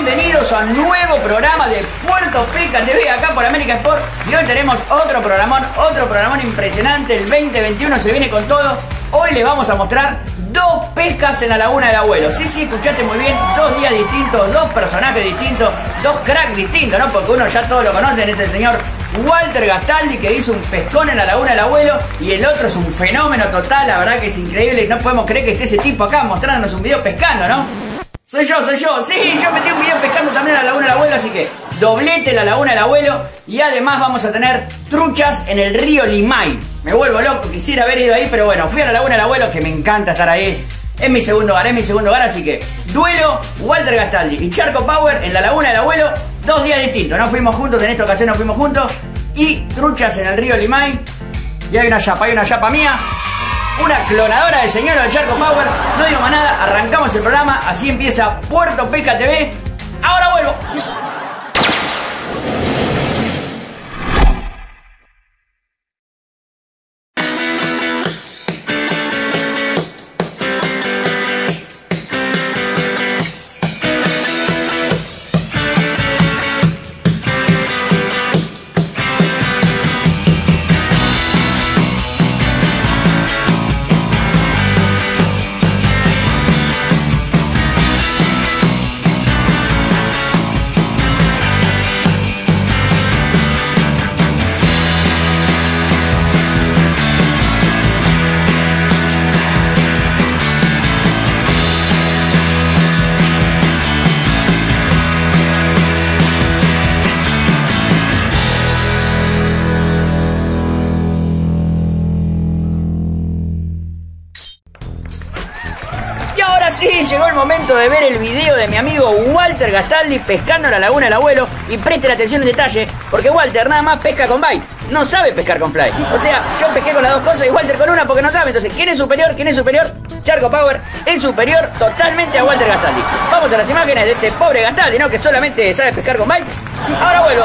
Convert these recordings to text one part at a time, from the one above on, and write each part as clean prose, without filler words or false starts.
bienvenidos a un nuevo programa de Puerto Pesca TV acá por América Sport. Y hoy tenemos otro programón impresionante. El 2021 se viene con todo. Hoy les vamos a mostrar dos pescas en la laguna del abuelo. Sí, escuchaste muy bien, 2 días distintos, 2 personajes distintos, 2 cracks distintos, ¿no? Porque uno ya todos lo conocen, es el señor Walter Gastaldi, que hizo un pescón en la laguna del abuelo, y el otro es un fenómeno total. La verdad que es increíble, no podemos creer que esté ese tipo acá mostrándonos un video pescando, ¿no? Soy yo, sí, yo metí un video pescando también en la laguna del abuelo, así que doblete en la laguna del abuelo. Y además vamos a tener truchas en el río Limay. Me vuelvo loco, quisiera haber ido ahí, pero bueno, fui a la laguna del abuelo, que me encanta estar ahí. Es mi segundo hogar, así que duelo Walter Gastaldi y Charco Power en la laguna del abuelo. 2 días distintos, no fuimos juntos, en esta ocasión no fuimos juntos. Y truchas en el río Limay. Y hay una chapa mía, una clonadora del señor de Charco Power. No digo más nada, arrancamos el programa. Así empieza Puerto Pesca TV. Ahora vuelvo. Sí, llegó el momento de ver el video de mi amigo Walter Gastaldi pescando en la laguna del abuelo. Y presten atención al detalle, porque Walter nada más pesca con bait, no sabe pescar con fly. O sea, yo pesqué con las dos cosas y Walter con una porque no sabe. Entonces, ¿quién es superior? Charco Power es superior totalmente a Walter Gastaldi. Vamos a las imágenes de este pobre Gastaldi, ¿no? Que solamente sabe pescar con bait. Ahora vuelvo.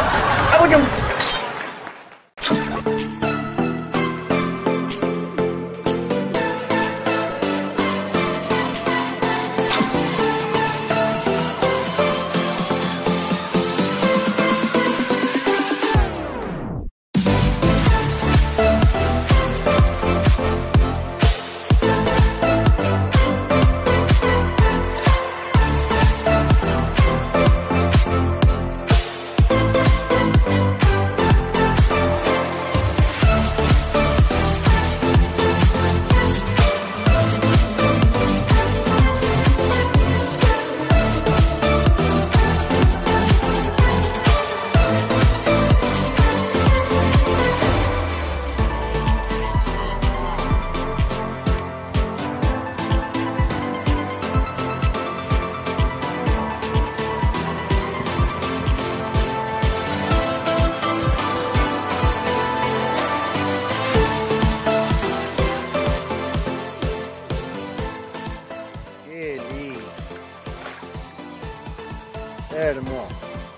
Hermoso.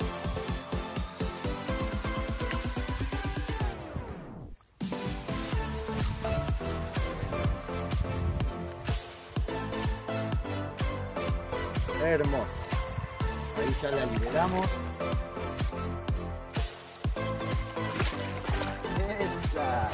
Hermoso. Ahí ya la liberamos. Esa.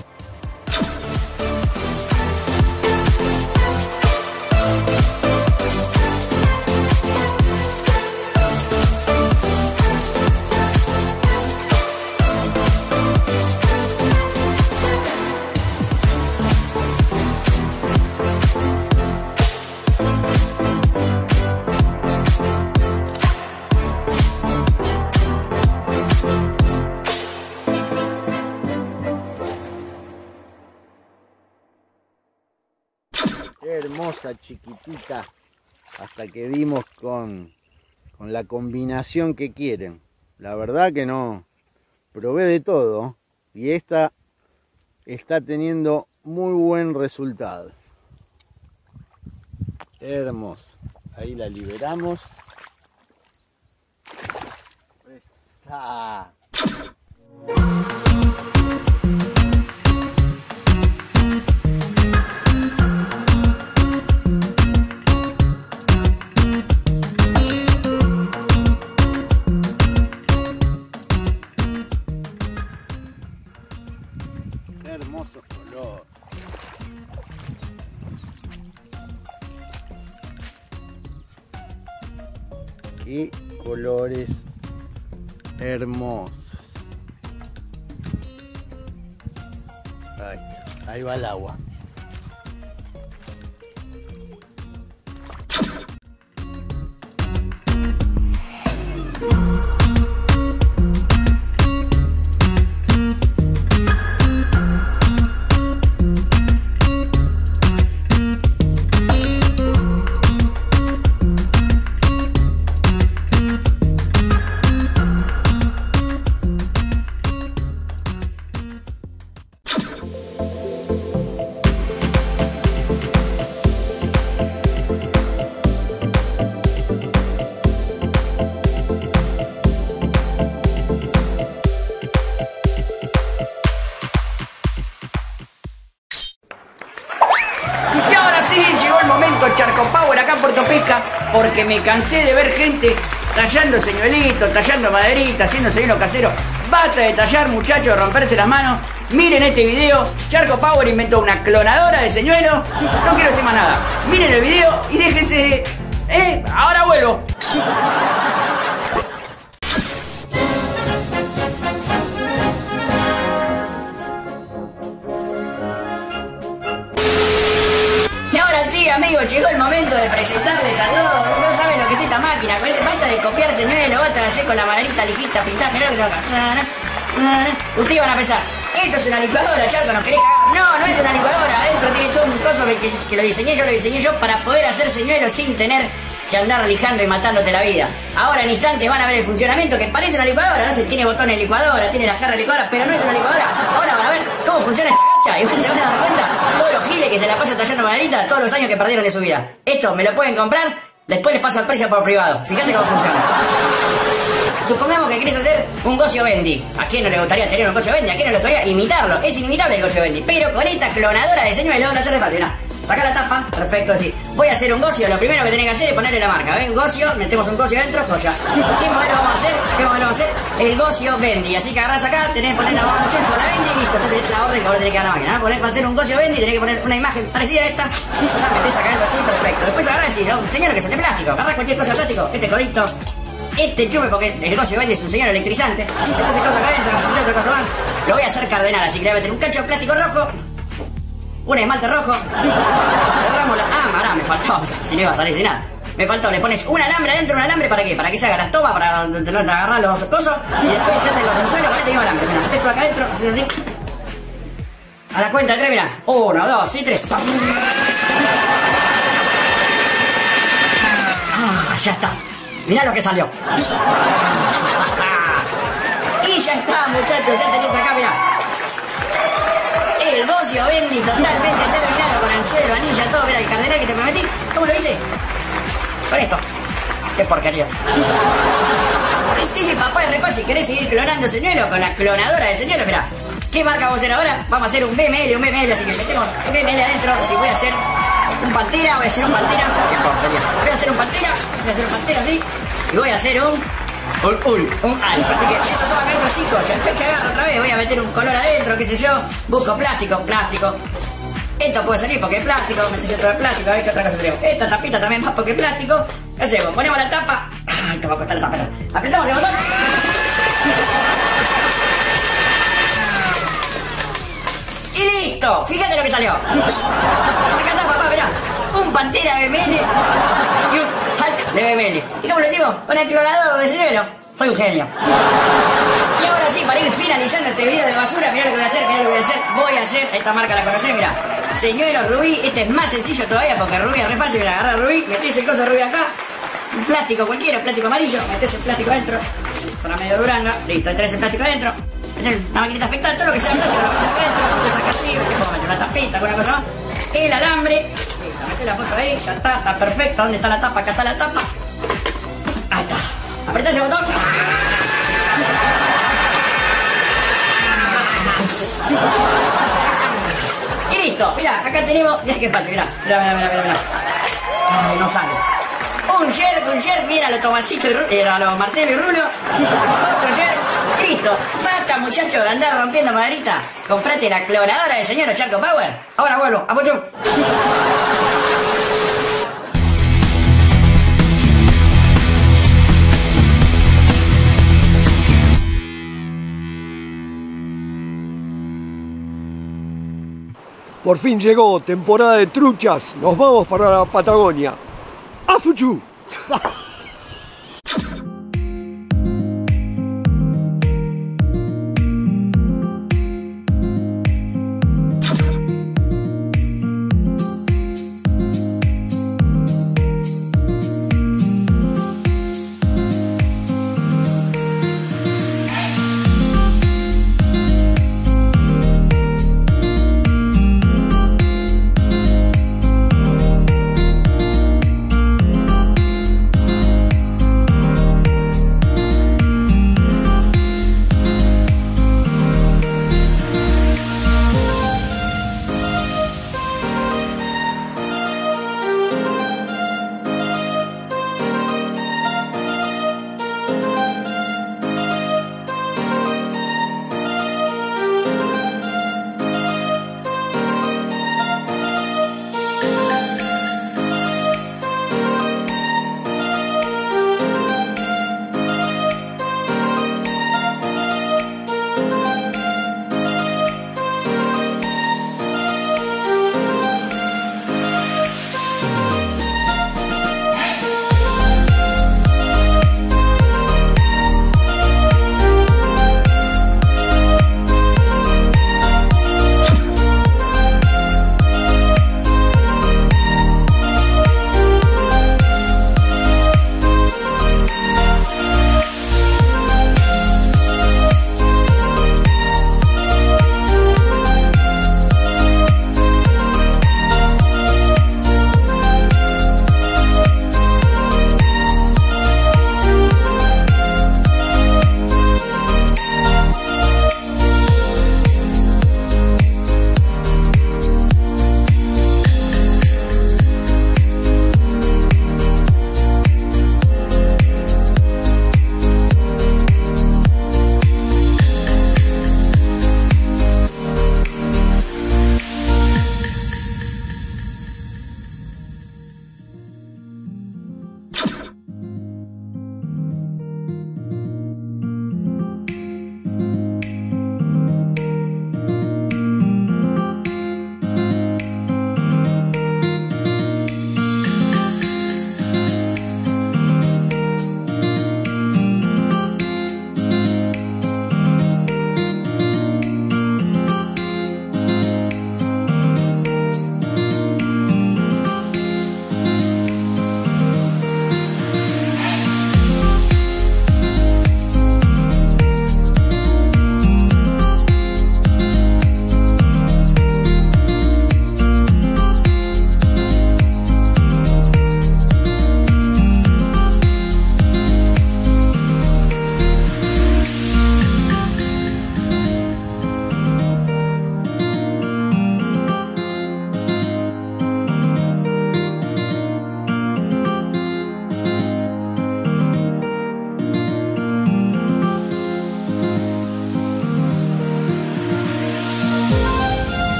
Qué hermosa chiquitita, hasta que dimos con la combinación que quieren. La verdad que no, probé de todo y esta está teniendo muy buen resultado. Hermoso. Ahí la liberamos. ¡Esa! Qué colores hermosos. Ahí va el agua. Charco Power acá en Puerto Pesca, porque me cansé de ver gente tallando señuelitos, tallando maderita, haciendo señuelos caseros. Basta de tallar, muchachos, de romperse las manos. Miren este video. Charco Power inventó una clonadora de señuelos. No quiero decir más nada. Miren el video y déjense. Ahora vuelvo. Amigos, llegó el momento de presentarles a todos. No saben lo que es esta máquina. Basta de copiar señuelos, basta de hacer con la maderita lijita, pintar. Mirá lo que toca. Ustedes van a pensar, esto es una licuadora, Charco, ¿nos querés cagar? No, no es una licuadora. Adentro tiene todo un coso que lo diseñé yo para poder hacer señuelos sin tener que andar lijando y matándote la vida. Ahora en instantes van a ver el funcionamiento, que parece una licuadora, no sé, tiene botones de licuadora, tiene las jarras de licuadora, pero no es una licuadora. Ahora van a ver cómo funciona esta gacha y se van a dar cuenta todos los giles que se la pasan tallando maderita, todos los años que perdieron de su vida. Esto me lo pueden comprar, después les paso el precio por privado. Fíjate cómo funciona. Supongamos que querés hacer un Gocio Bendy. ¿A quién no le gustaría tener un Gocio Bendy? ¿A quién no le gustaría imitarlo? Es inimitable el Gocio Bendy, pero con esta clonadora de señuelos no hace fácil, ¿no? Saca la tapa, perfecto, así. Voy a hacer un gocio, lo primero que tenés que hacer es ponerle la marca, ¿ven? Gocio, metemos un gocio dentro, joya. ¿Qué modelo vamos a hacer? ¿Qué modelo vamos a hacer? El Gocio Bendy. Así que agarrás acá, tenés que poner la opción con la Bendy y listo. Entonces la orden que vos tenés que dar a la máquina, ¿no? Para hacer un Gocio Bendy tenés que poner una imagen parecida a esta. La metés acá dentro así, perfecto. Después agarrás y decís, ¿no? Un señuelo que es de plástico. Agarrás cualquier cosa de plástico, este codito, este enchufe, porque el Gocio Bendy es un señuelo electrizante. Entonces cosa acá adentro, otra cosa más. Lo voy a hacer cardenal, así que le voy a meter un cacho de plástico rojo. Un esmalte rojo. Cerramos la... Pará, me faltó. Si no iba a salir sin nada. Me faltó, le pones un alambre adentro, un alambre ¿para qué? Para que se haga la estopa, para agarrar los cosos. Y después se hacen los anzuelos con este mismo alambre. Mira, metes tú acá adentro, haces así. A la cuenta de 3, mira. 1, 2 y 3. Ya está. Mirá lo que salió. Y ya está, muchachos. Ya tenés acá, mirá. El Gocio Bendy totalmente terminado con anzuelo, anilla, todo. Mira, el cardenal que te prometí. ¿Cómo lo hice? Con esto. Qué porquería. Sí, papá, es re fácil. ¿Querés seguir clonando señuelos con la clonadora de señuelos? Mirá. ¿Qué marca vamos a hacer ahora? Vamos a hacer un BML, así que metemos un BML adentro. Si voy a hacer un pantera, voy a hacer un pantera. Qué porquería. Voy a hacer un pantera así. Y voy a hacer un alfa. Así que esto todo acá adentro, chicos. Ya después que agarro otra vez, voy a meter un color adentro, qué sé yo. Busco plástico. Esto puede salir porque es plástico, metes esto de plástico, a ver qué otra cosa tenemos. Esta tapita también más porque es plástico. ¿Qué hacemos? Ponemos la tapa. Ay, te va a costar la tapa. Apretamos el botón. Y listo. Fíjate lo que salió. Acá está, papá, mirá. Un pantera de BML y un Hulk de BML. ¿Y cómo lo decimos? Con el clonador de cerebro. Soy un genio. Y ahora sí, para ir finalizando este video de basura, mirá lo que voy a hacer, Voy a hacer, esta marca la conocés, mirá. Señuelo Rubí, este es más sencillo todavía porque Rubí es re fácil, mirá, agarrar Rubí, metés el coso de Rubí acá, un plástico cualquiera, plástico amarillo, metés el plástico adentro, para medio duranga, listo, metés el plástico adentro, metés una maquinita afectada, todo lo que sea plástico, lo metés adentro, metés acá así, que puedo meter una tapita, alguna cosa más, el alambre, listo, metés la foto ahí, ya está perfecto, ¿dónde está la tapa? Acá está la tapa, ahí está, apretás el botón. Y listo, mirá, acá tenemos, mirá qué fácil, mirá. Ay, no sale. Un Sher, mira a los Tomasito y a los Marcelo y Rulo. Otro Sher, listo. Basta, muchachos, de andar rompiendo maderita. Comprate la clonadora del señor Charco Power. Ahora vuelvo, a mucho. Por fin llegó temporada de truchas. Nos vamos para la Patagonia. ¡Afuchu!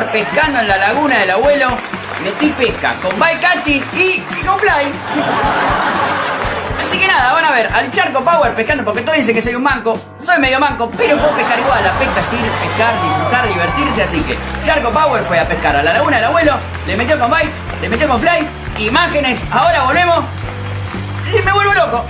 pescando en la laguna del abuelo. Metí pesca con Bye Katy y con Fly. Así que nada, van a ver al Charco Power pescando, porque todos dicen que soy un manco. Soy medio manco, pero puedo pescar igual. La pesca es ir, pescar, disfrutar, divertirse. Así que Charco Power fue a pescar a la laguna del abuelo, le metió con Bye, le metió con Fly. Imágenes, ahora volvemos y me vuelvo loco.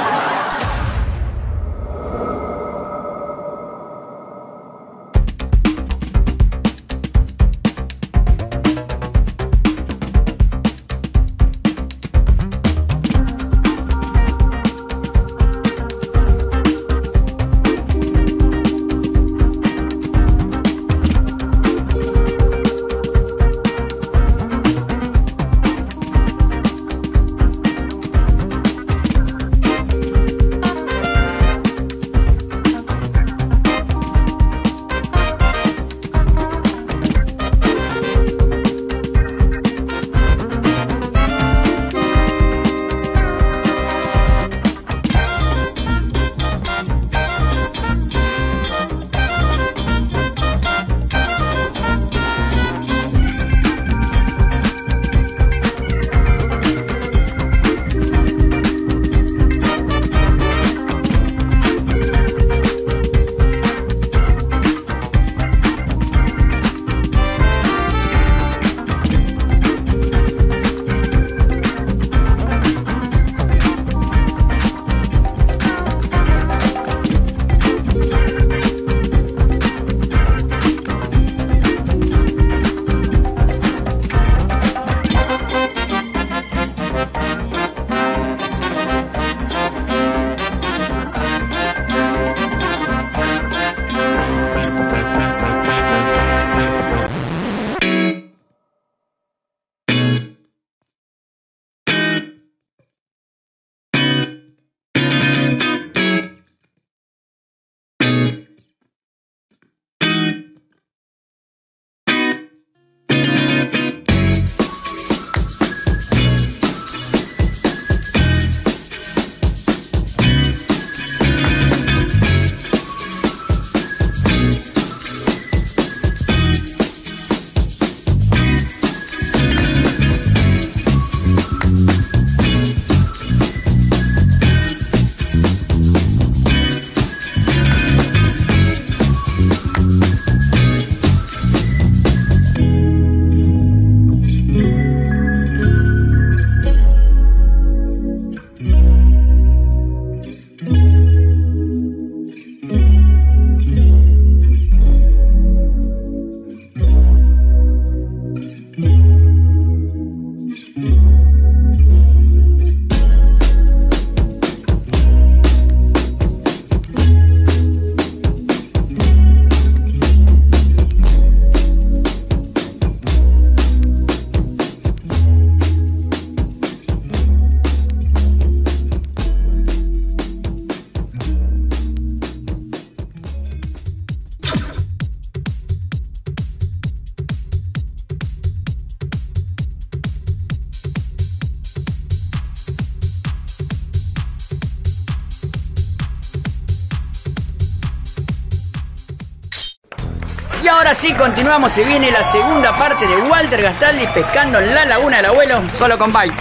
Y ahora sí, continuamos, se viene la segunda parte de Walter Gastaldi pescando en la laguna del abuelo, solo con Bite.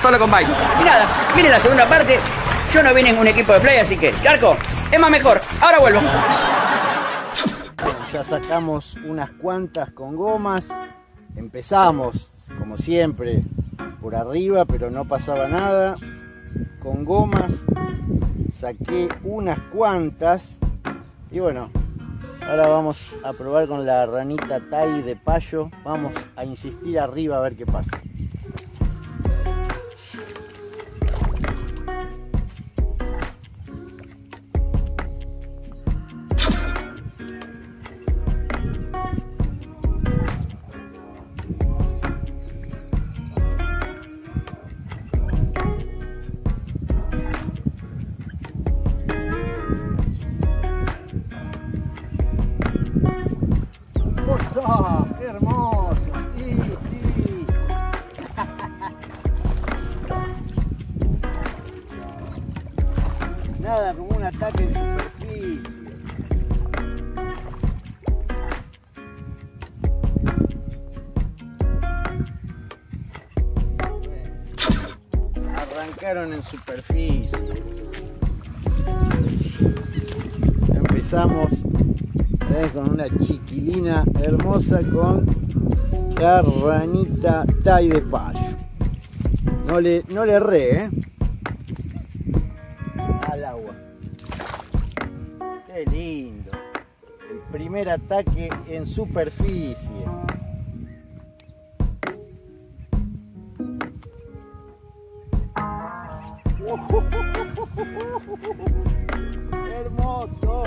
Y nada, viene la segunda parte, yo no vine en un equipo de Fly, así que, Charco, es más mejor, ahora vuelvo. Ya sacamos unas cuantas con gomas, empezamos, como siempre, por arriba, pero no pasaba nada. Con gomas saqué unas cuantas y bueno, ahora vamos a probar con la ranita Tai de payo. Vamos a insistir arriba a ver qué pasa. ¡Oh, qué hermoso! Sí, sí. Nada como un ataque en superficie. arrancaron en superficie. Empezamos con una chiquilina hermosa con la ranita Tai de payo. No le erré, al agua. Qué lindo. El primer ataque en superficie. ¡Hermoso!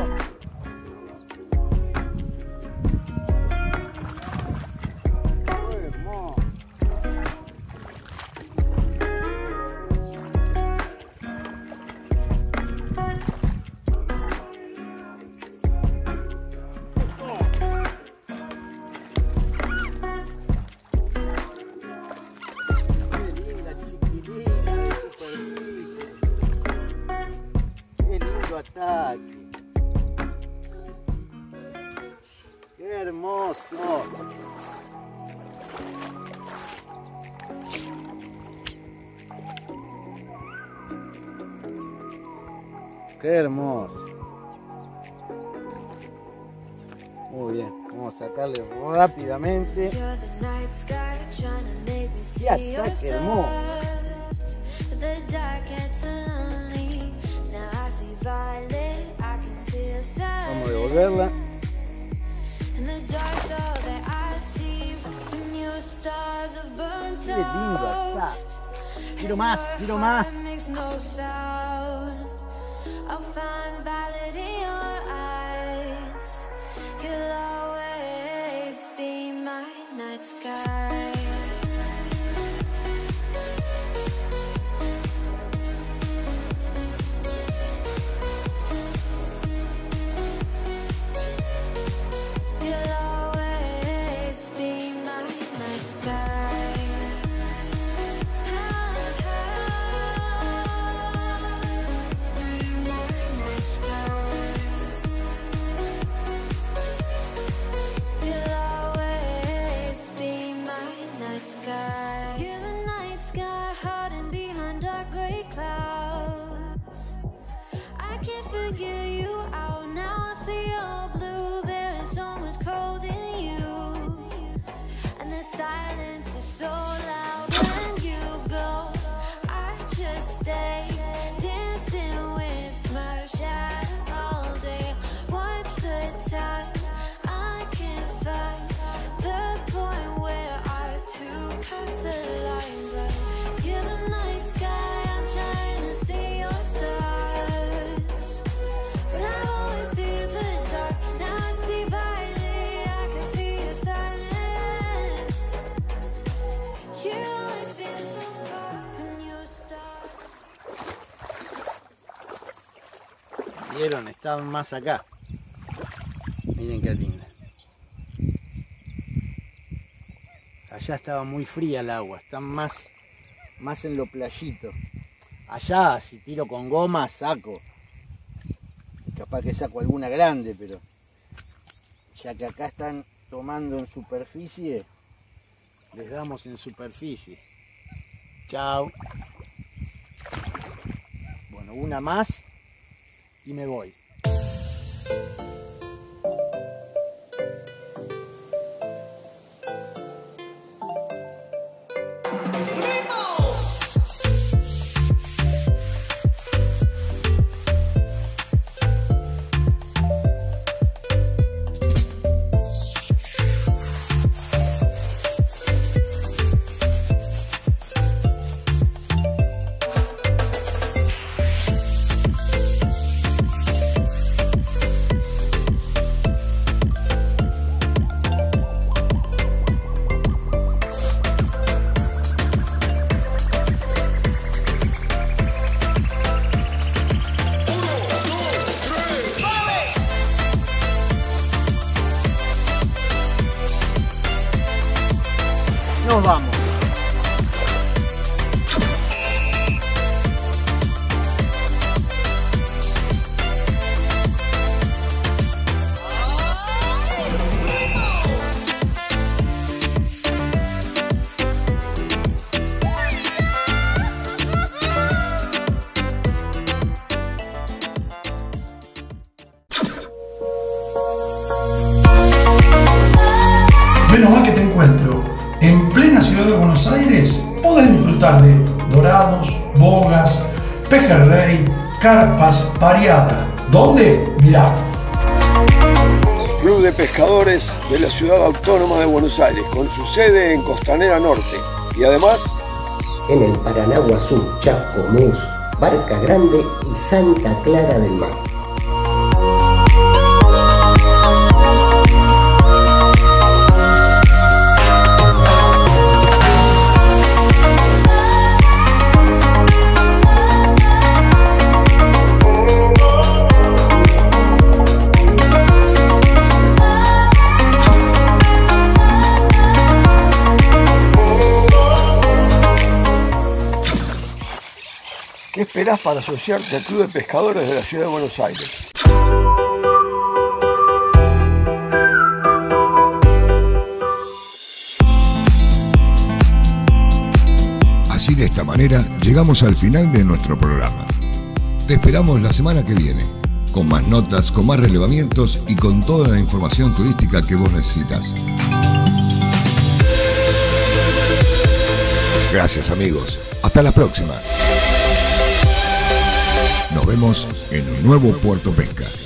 Ataque. ¡Qué hermoso! ¡Qué hermoso! Muy bien, vamos a sacarle rápidamente. ¡Qué ataque hermoso! Vamos a devolverla. Qué lindo está. Quiero más, quiero más. ¿Vieron? Estaban más acá. Miren qué linda. Allá estaba muy fría el agua. Están más en lo playito. Allá si tiro con goma saco. Capaz que saco alguna grande, pero ya que acá están tomando en superficie, les damos en superficie. Chao. Bueno, una más y me voy. Nos vamos. Buenos Aires podés disfrutar de dorados, bogas, pejerrey, carpas, pareada. ¿Dónde? Mirá. Club de Pescadores de la Ciudad Autónoma de Buenos Aires, con su sede en Costanera Norte. Y además, en el Paranaguazú, Chascomús, Barca Grande y Santa Clara del Mar. ¿qué esperás para asociarte al Club de Pescadores de la Ciudad de Buenos Aires? Así, de esta manera, llegamos al final de nuestro programa. Te esperamos la semana que viene, con más notas, con más relevamientos y con toda la información turística que vos necesitas. Gracias, amigos. Hasta la próxima. Nos vemos en un nuevo Puerto Pesca.